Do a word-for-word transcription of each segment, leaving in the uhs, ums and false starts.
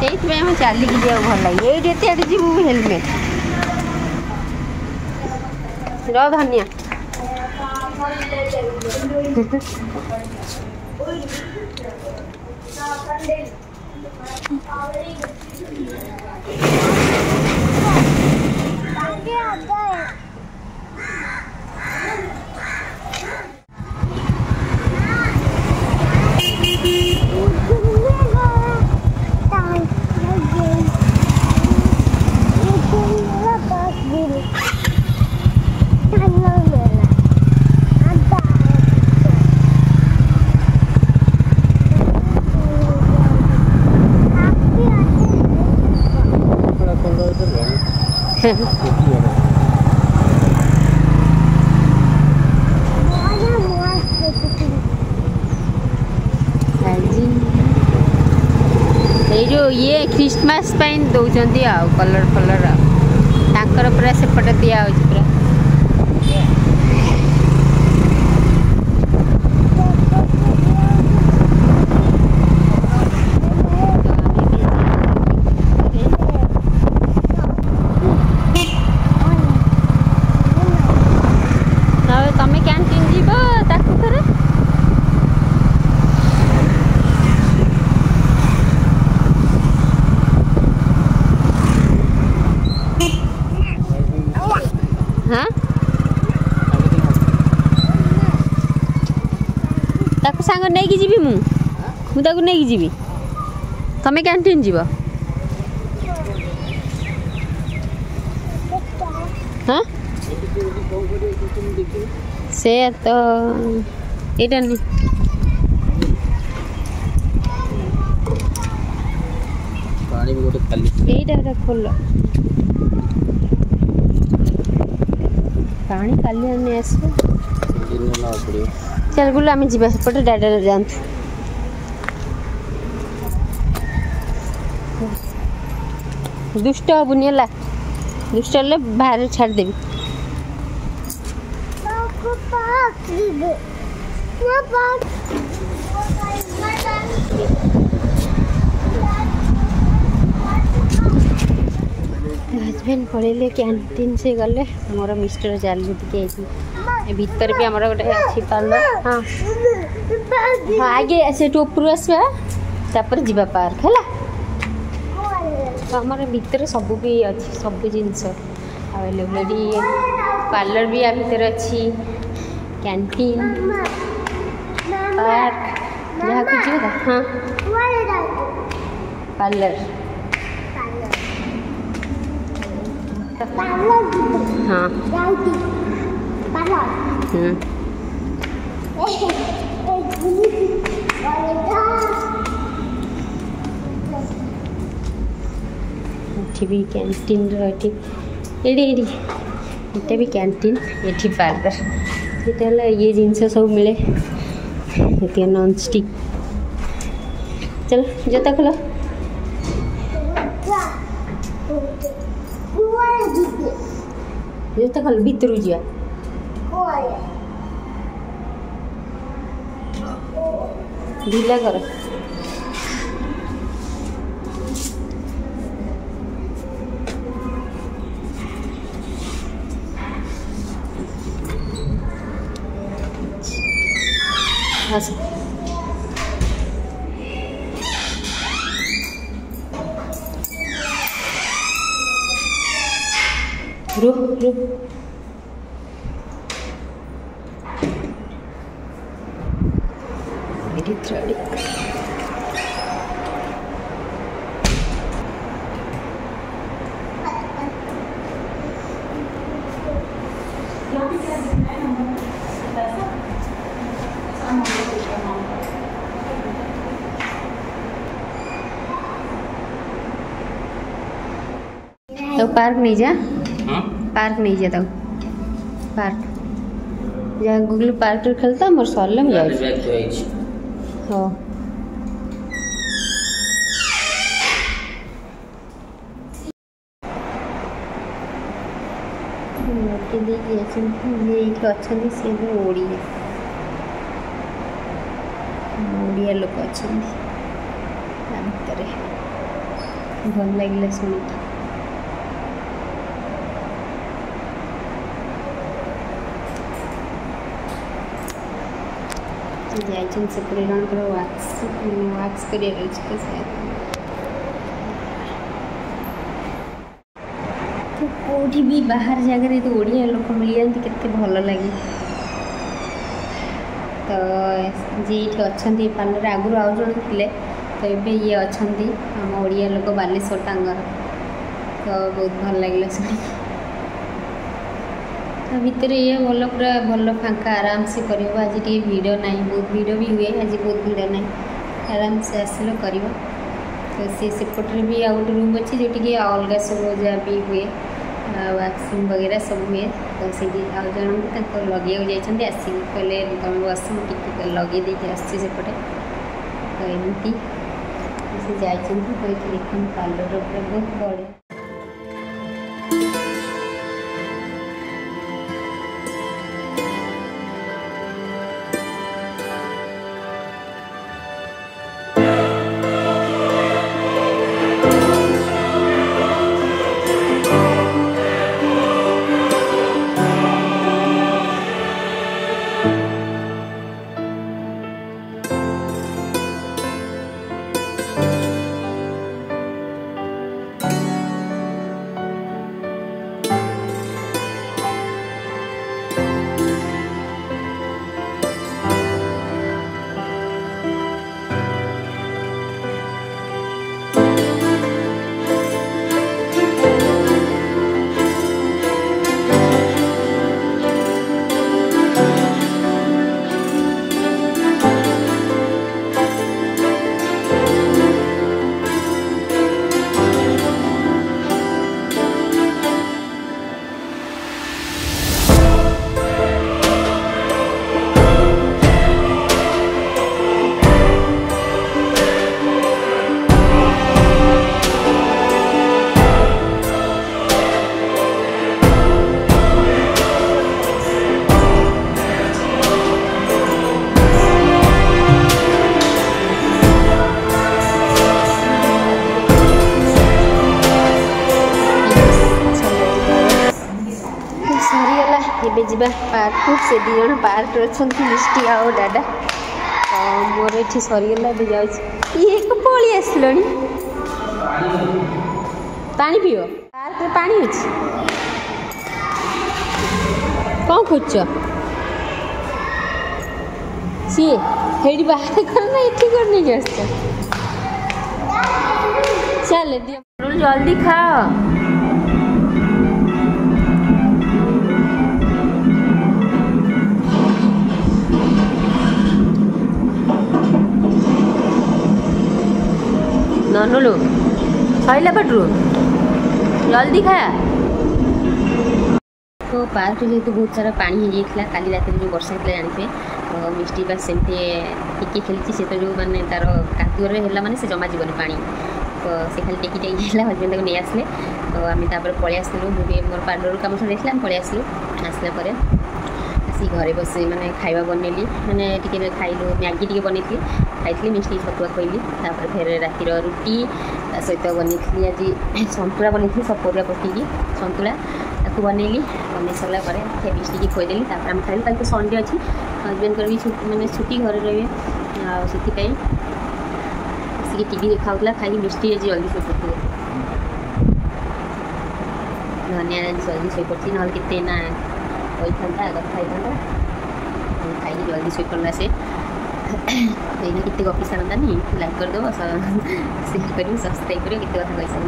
से चलिकी जा भल लगे ये जीव हेलमेट र धनिया जो ये क्रिसमस दौरान आउ कलर फलर आकर पूरा सेपटे दिया पूरा सांग नहीं कि जीवी मु मुझे नहीं जीवी तमें कैंटीन जीव हाँ से तो एटा नहीं पानी भी गोटे खाली एटा खोल पानी खाली आने आसो चल गुलो आम जा सेपटे डाडा जातु दुष्ट हबुनि है दुष्ट हेल्ले बाहर छाड़देवी हजबैंड पड़े कैंटीन से गले मोर मिस्टर जालू टे भीतर भी आमर गोटे अच्छी पार्लर हाँ हाँ आगे से ऊपर आसपर जीवा पार्क है आमर भीतर सब भी अच्छी सब जिनस अवेलेबल पार्लर भी आ भीतर अच्छी कैंटीन पार्क जहाँ कुछ हाँ पार्लर हाँ भी कैंटीन रही ये भी कैंटीन ये पार्लर ये ये जिनस सब मिले ये नॉन स्टिक चलो जोता खोल जोता खोल भीतर जा ढीला कर रुक रुक मेरी थ्रेडिंग तो पार्क नहीं जा पार्क नहीं जा तो पार्क जहाँ गूगल पार्क खेलता मोर सरले में जाऊँ हाँ अच्छा सी ओडिया ओडिया लोक अच्छा भितर भल लगे शुणी जाइछन से पूरे जन वाक्स वाक्स करिया तो कौटी भी बाहर जगह तो ओडिया लोक मिल जाती केते भल लगे तो जी ये अच्छा पार्लर आगुरी आउ जन थे तो ये ये अच्छा आम ओडिया लोक बालेश्वर टांगर तो बहुत भल लगे शुणी भितर ये भल पूरा भल फांका आराम से कर आज टे भिड़ ना बहुत भिड़ भी हुए आज बहुत भिड़ ना आराम से आसिल कर तो सी सेपटे भी आ गए रूम अच्छी जो टी अलग सब जहाँ भी हुए वैक्सीन वगैरह सब हुए तो से आउ जन लगे जाइए आसिक कहले तुम बस मुझे लगे देखे आसपटे तो एमती से जाइए तो देखो पार्लर बहुत बड़े एबे जीवा पार्क को से दी जन पार्क अच्छा मिष्टी आओ डाडा मोर ये सरीगला ये को पड़ी आसल पानी पियो पार्क में पानी अच्छी कौन खोज सी हेडी बाहर करना ये कर नहीं चल दिया जल्दी खाओ ननुलु सैला पटरू जल्दी खाया तो पार्क जेहतु तो बहुत सारा पानी हो जाता काली रात जो वर्षा होता जानते तो मिष्टी बस सेमती टिके खेली से तो जो मैंने तार कादुअर है मैंने से जमा जीवन पानी तो से खाली टेकी टेकी है हजबैंड को नहीं आसले तो आम तापर पलि आसलु मुझे मोर पार्लर काम सब पलि आसलु आसला आसी घरे बस मैंने खाଇବା बनैली मैंने टी खाइलु मैगी टी बन खाई मिष्टी छतुआ खुआली तापर फिर रातिर रुटी सहित बनई आज सतुला बनई सब परिया पकईकि सतुला ताको बनैली बन सारा पर मिष्टी की खुईदेली आम खाइलु कल तो संडे अच्छी हजबैंड भी मैंने छुट्टी घर रही से आसिक टी देखा खाई मिष्टी आज जल्दी शो पड़े धनिया आज जल्दी शो पड़ी ना के कोई था खाई था खाई जल्दी शो पड़ा से ये कितने गपी सारता नहीं लाइक करदेव शेयर कर सब्सक्राइब कर कितने कथा कही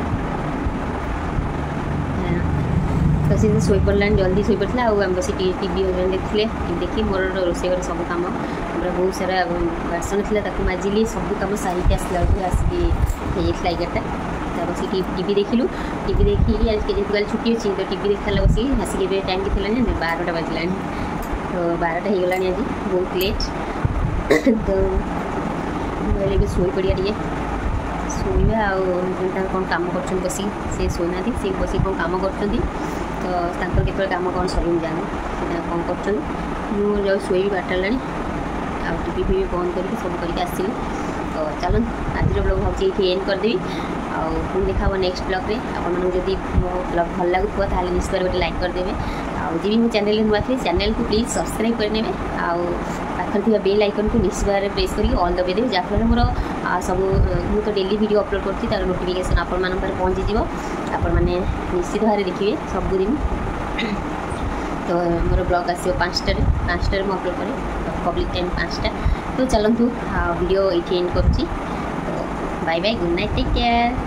तो सी शो पड़ा जल्दी शो पड़ा आम बस टी हजबैंड देखते देखी मोर रोसे घर सब कम बहुत सारा बासन था माजिली सब कम सारिक आसला आसिक एगारटा बस टी देखिलु टी देखिए आज कल छुट्टी अच्छी तो टी देखा बस आसिक टाइम के बारटा बाजिला तो बारटा हो गला आज बहुत लेट तो बोले शोई पड़िया टे शोवा आ कौन कम कर बस सी शोना सी बस कौन कम कर तो केत कम कौन सर जाने कौन कर मुझे शोई बारटा ला टी भी बंद करके सब करके आसली तो चलो आज ब्लॉग भाई ये एंड करदेवी आउ देखा नेक्स्ट ब्लॉग रे आपन जदि मो ब्लॉग भल लागुथबो ताले निश्चय गोटे लाइक करदेवे आउ जी मो चैनल नुआ थी चैनल को प्लीज सब्सक्राइब करने आउ पाखर थी बेल आइकन को निश्चित भाव प्रेस करके ऑल दबाई देवे जहाँफल मोर सब मुझे तो डेली वीडियो अपलोड करती तार नोटिफिकेशन आपण मान पहुँची जीव आपण मैंने निश्चित भाव देखिए सबुदिन तो मोर ब्लॉग आसो पाँचटार पाँचटार मुझे अपलोड करें पब्लिक टाइम पाँचटा तो चलतु वीडियो ये एंड कर bye bye good night take care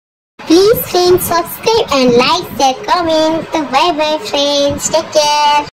Please friends subscribe and like, share, comment. Bye bye friends. Take care.